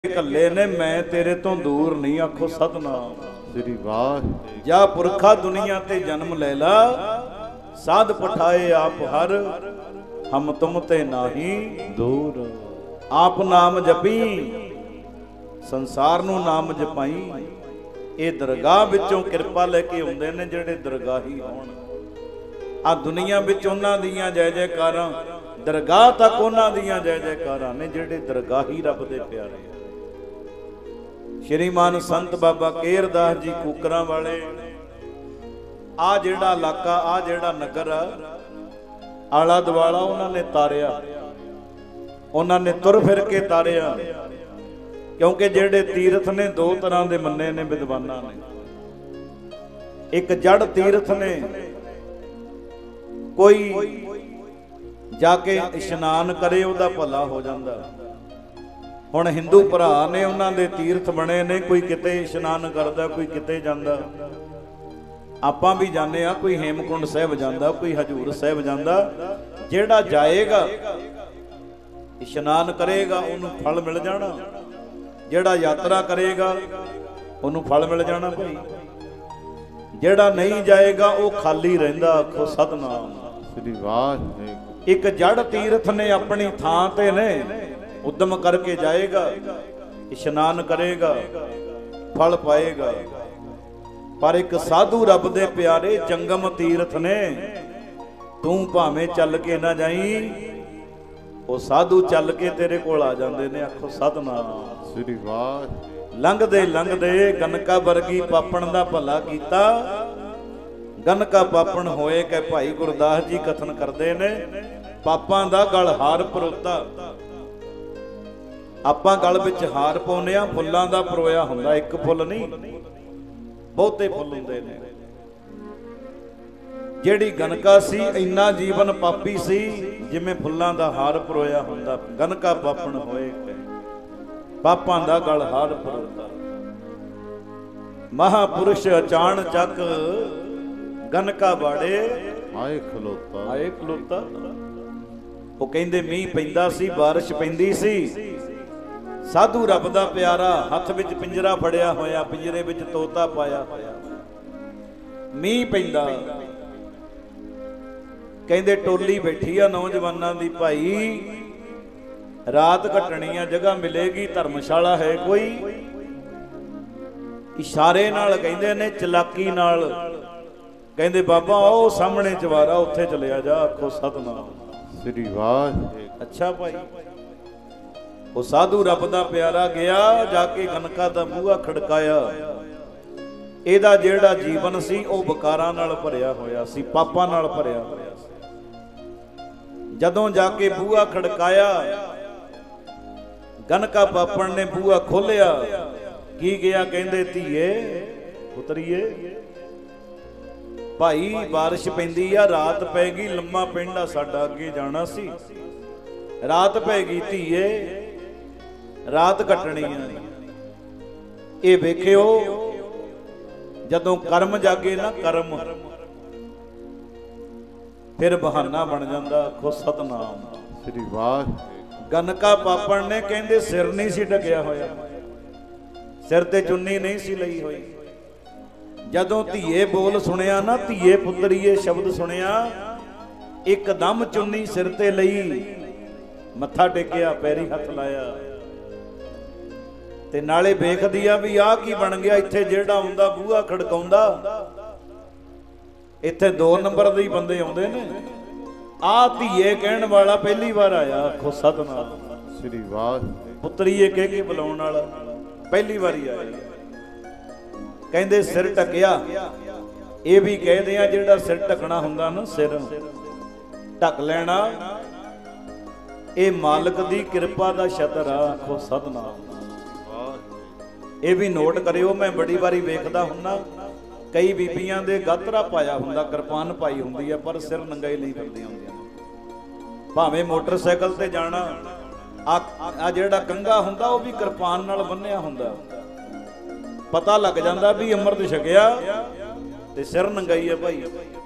कल्ले ने मैं तेरे तो दूर नहीं, आखो सतनाम श्री वाह। जा पुरखा दुनिया ते जन्म ले ला, साध पठाए आप हर, हम तुम ते नाही दूर। आप नाम जपी संसार नू नाम जपाई। ये दरगाह विचों किरपा लेके आउंदे ने जेड़े दरगाही होण। आ दुनिया विच उन्हां दीयां जय जयकारां, दरगाह तक उन्हां दीयां जय जयकारां ने जेड़े दरगाही रब दे प्यारे। श्रीमान संत बाबा केर दास जी कूकरां वाले, आ जेड़ा इलाका आ जेड़ा नगर आला दुआला उन्होंने तारिया, उन्होंने तुर फिर के तारिया। क्योंकि जेड़े तीरथ ने दो तरह के मन्ने ने विद्वानां ने। एक जड़ तीरथ ने, कोई जाके इशनान करे उहदा भला हो जाता। हुण हिंदू भरा ने उन्हां दे तीरथ बने ने, कोई किते इशनान करदा, कोई किते जांदा। आपां भी जाने आ, कोई हेमकुंड साहिब जांदा, कोई हजूर साहिब जांदा। जेड़ा जाएगा इशनान करेगा उन्होंने फल मिल जाना, जेड़ा यात्रा करेगा उन्होंने फल मिल जाना भाई। जेड़ा नहीं जाएगा वो खाली रहिंदा। आखो सतनाम श्री वाह। एक जड़ तीरथ ने अपनी थां ते ने, उद्यम करके जाएगा, इशनान करेगा, फल पाएगा। पर एक साधु रब दे प्यारे जंगम तीरथ ने, तू भावें चल के ना जाई, वो साधु चल के तेरे कोल आ जाते ने। आखो सतनाम श्री वाह। लंघदे लंघदे गनका वर्गी पापण दा भला कीता। गनका पापण होए कि भाई गुरदास जी कथन करते ने, पापां दा गल हार परोता। आपां गल विच हार पाउने आ, फुल्लां दा परोया हुंदा, एक फुੱਲ नहीं बहुते फुੱਲ हुंदे ने। जेड़ी गनका सी इन्ना जीवन पापी सी जिवें फुੱਲਾਂ दा हार परोया हुंदा। गनका पापण होए पापां दा गल हार परोता। महापुरुष अचान चक गनका बाड़े आए खलोता। आए खलोता। वो कहंदे मींह पैंदा सी, बारिश पैंदी सी। साधु रब दा प्यारा हथ विच पिंजरा फड़िया होया, पिंजरे विच तोता पाया होया। मींह पैंदा, कहंदे टोली बैठी आ नौजवानां दी, भाई रात कटणी आ, जगह मिलेगी, धर्मशाला है कोई। इशारे नाल कहंदे ने, चलाकी नाल कहंदे बाबा आओ सामने चवारा, उत्थे चलिया जा। आखो सतनाम श्री वाह। अच्छा भाई, वो साधु रब दा प्यारा गया, जाके गनका दा बूहा खड़काया। एदा जेड़ा जीवन सी वो बकारां नाल भरिया होया सी, पापां नाल भरिया होया सी। जदों जाके बूहा खड़काया, गनका पापण ने बूहा खोलिया। की गया, कहंदे धीए पुत्रिए भाई बारिश पैंदी आ, रात पैगी, लम्मा पिंडा साडा अगे जाना सी, रात पैगी धीए, रात कटनी है। ये वेखियो जदों कर्म जागे ना, कर्म फिर बहाना बन जाता। आखो सतनाम श्री वाह। गनका पापण ने कहंदे सिर नहीं सी ढकिया होया, सिर ते चुन्नी नहीं सी लई होई। जदों धीए बोल सुनिया ना, धीए पुत्रीए शब्द सुनिया, एकदम चुन्नी सिर ते लई, मत्था टेकिया, पैरी हथ लाया ते नाले वेखदी आ भी आ की बन गया। इत्थे जेड़ा हुंदा बूहा खड़काउंदा, इत्थे 2 नंबर दे बंदे आउंदे ने। आ धीए कहण वाला पहली बार आया। आखो सतनाम श्री वाह। पुत्रीए कह के बुलाउण वाला पहली बारी आया। कहंदे सिर ढकिया, ये भी कहदे आ जेड़ा सिर ढकना हुंदा ना, सिर ढक लेना, ये मालिक दी कृपा दा छतर आ। आखो सतनाम। ये भी नोट करियो, मैं बड़ी बारी वेखदा हुंदा, कई बीबियां दे गातरा पाया हुंदा, किरपान पाई हुंदी है, पर सिर नंगा ही नहीं करदियां हुंदियां। भावें मोटरसाइकिल ते जाना, आ जेड़ा कंघा हुंदा वो भी किरपान नाल बन्निया हुंदा। पता लग जाता भी अमृत छकिया ते सिर नंगाई है भाई।